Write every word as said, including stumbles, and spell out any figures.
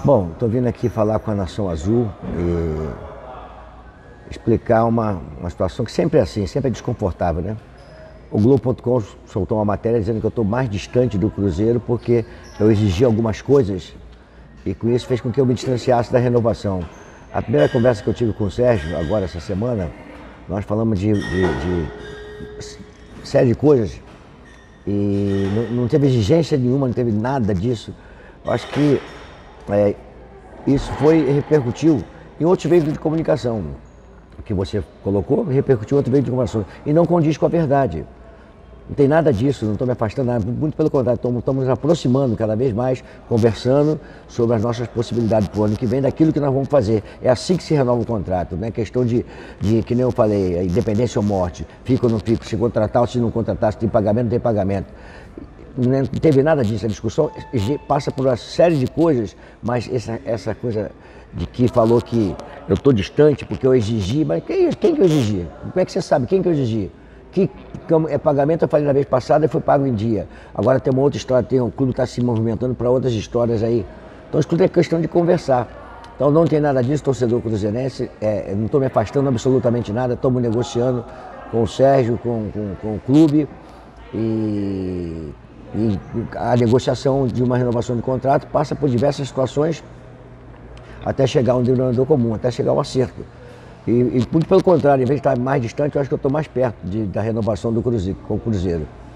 Bom, estou vindo aqui falar com a Nação Azul e explicar uma, uma situação que sempre é assim, sempre é desconfortável, né? O Globo ponto com soltou uma matéria dizendo que eu estou mais distante do Cruzeiro porque eu exigi algumas coisas e com isso fez com que eu me distanciasse da renovação. A primeira conversa que eu tive com o Sérgio, agora essa semana, nós falamos de, de, de série de coisas e não, não teve exigência nenhuma, não teve nada disso. Eu acho que é, isso foi, repercutiu em outros veículos de comunicação. O que você colocou repercutiu em outro veículo de comunicação e não condiz com a verdade. Não tem nada disso, não estou me afastando nada, muito pelo contrário, estamos, estamos nos aproximando cada vez mais, conversando sobre as nossas possibilidades para o ano que vem, daquilo que nós vamos fazer. É assim que se renova o contrato, não é questão de, de, que nem eu falei, independência ou morte, fica ou não fica, se contratar ou se não contratar, se tem pagamento ou não tem pagamento. Não teve nada disso, a discussão passa por uma série de coisas, mas essa, essa coisa de que falou que eu estou distante porque eu exigi, mas quem, quem que eu exigi? Como é que você sabe quem que eu exigi? Que é pagamento, eu falei na vez passada e foi pago em dia. Agora tem uma outra história, tem um clube que está se movimentando para outras histórias aí. Então isso tudo é questão de conversar. Então não tem nada disso, torcedor cruzeirense, é, não estou me afastando absolutamente nada, estamos negociando com o Sérgio, com, com, com o clube e, e a negociação de uma renovação de contrato passa por diversas situações até chegar a um denominador comum, até chegar ao acerto. E, e muito pelo contrário, em vez de estar mais distante, eu acho que eu estou mais perto de, da renovação do Cruzeiro, com o Cruzeiro.